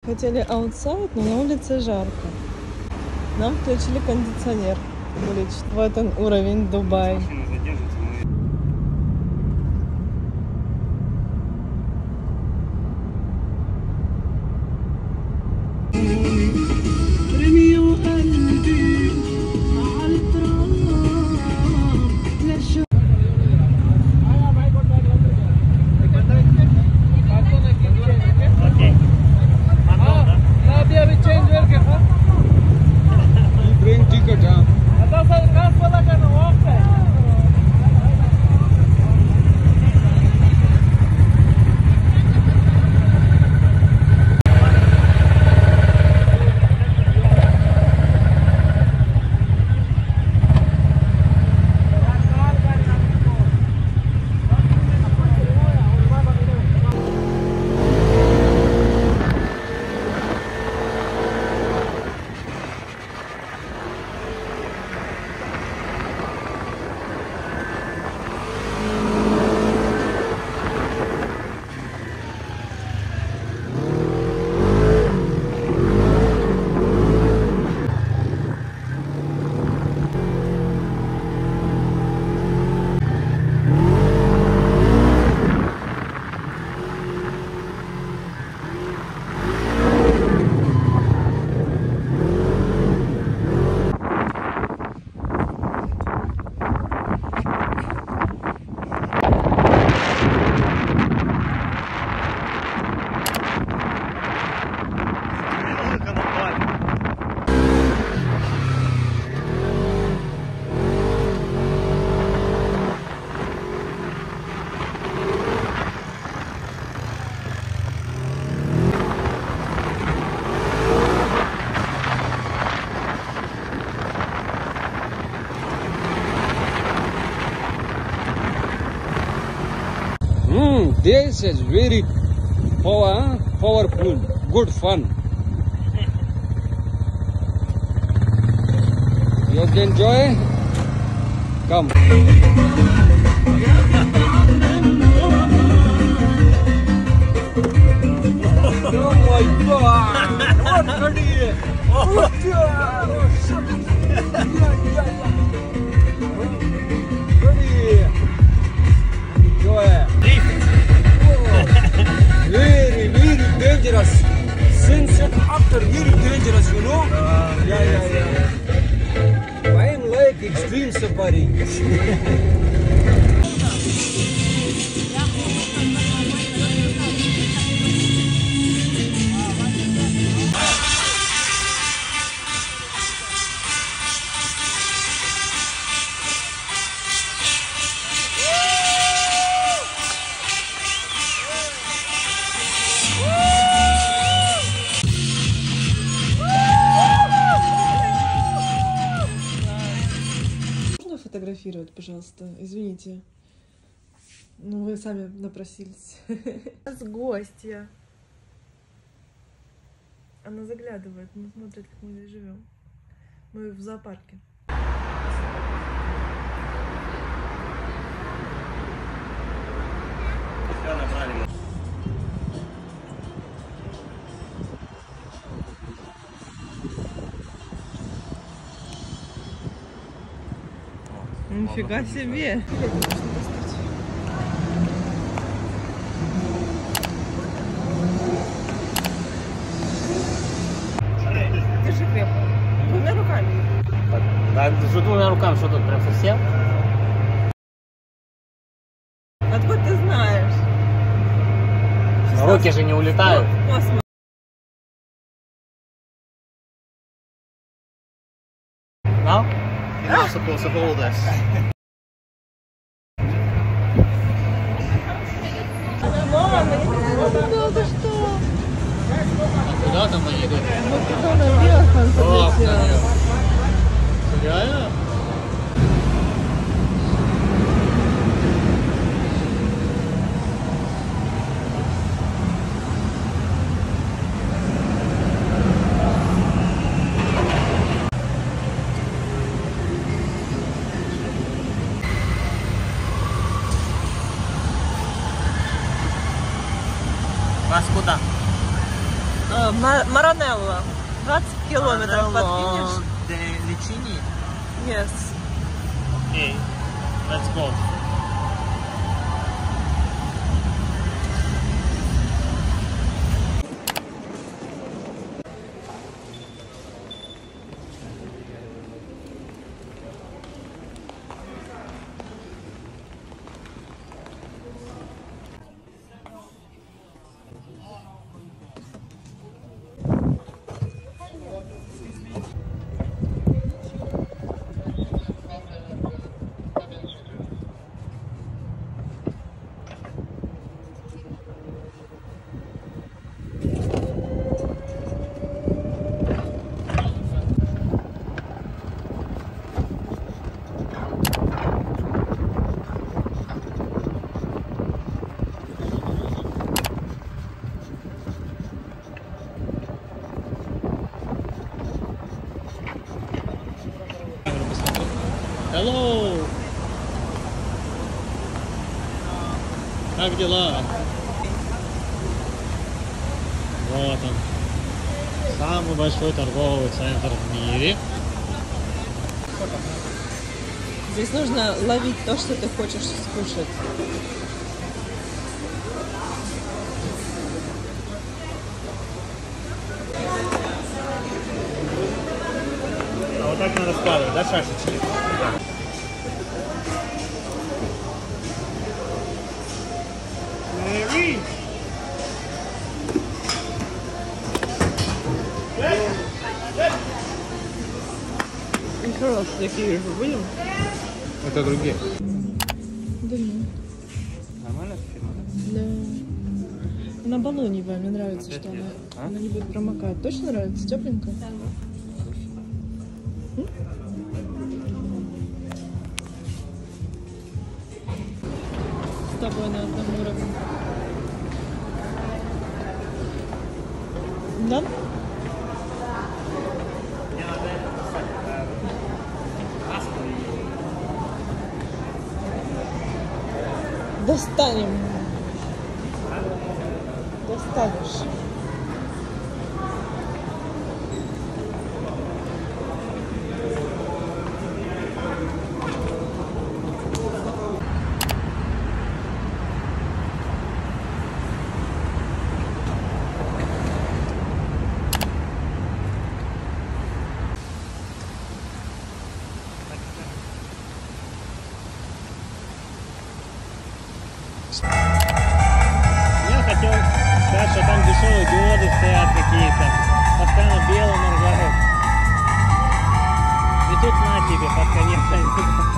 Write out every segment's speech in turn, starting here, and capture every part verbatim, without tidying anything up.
хотели аутсайд, но на улице жарко. Нам включили кондиционер. Вот он уровень Дубай. Mm, this is very power, powerful, good fun. You can enjoy? Come. Oh my God! What goodie! Oh goodie! Enjoy. Very, very dangerous. Sunset after very dangerous, you know? Uh, yeah, yeah, yeah. I am like extreme safari. Фотографировать, пожалуйста, извините. Ну, вы сами напросились. С гостья. Она заглядывает, она смотрит, как мы здесь живем. Мы в зоопарке. Все набрали. Нифига себе! Держи крепко. Двумя руками. Да, держу двумя руками, что тут прям совсем? Откуда ты знаешь? Руки же не улетают. Космос. No? You're not supposed to hold us. Мама, я не знала, да что? Куда там они идут? Вот туда наверх он подлетел. Реально? Вас куда? А, на Ма- Маранелло. двадцать километров под финиш. De Licini. Yes. Okay, let's go. Hello! Как дела? Вот он. Самый большой торговый центр в мире. Здесь нужно ловить то, что ты хочешь скушать. А вот так надо складывать, да, шашечки? Еще раз такие же будем? Это другие. Да нет. Нормально фирма? Да. Она баллоневая, мне нравится, что она, А? она не будет промокать. Точно нравится? Тепленькая? М? С тобой на одном уровне. Да? Достанем. Достанешь. Я хотел сказать, что там дешевые диоды стоят какие-то. Постоянно бело моргают. И тут на тебе под конец.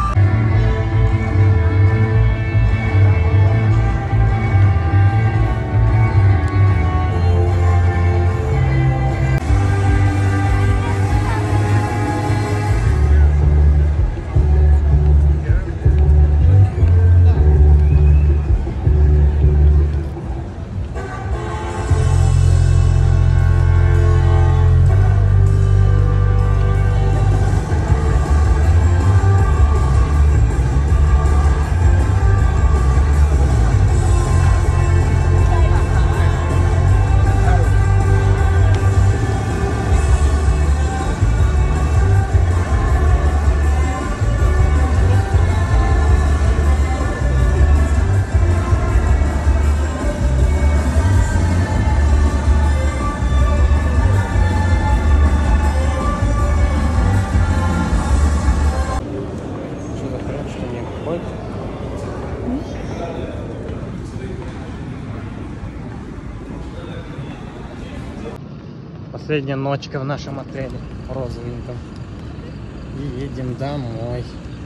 Последняя ночка в нашем отеле розовеньком. И едем домой.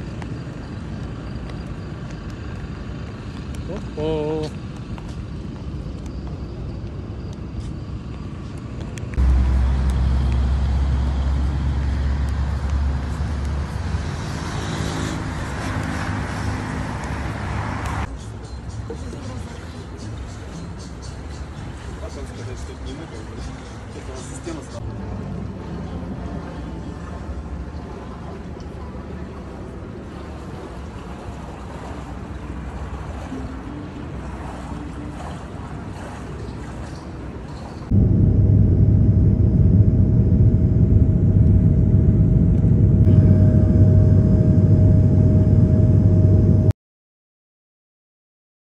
О-о. Потом сказать, что это не мы, как бы. Это система стала.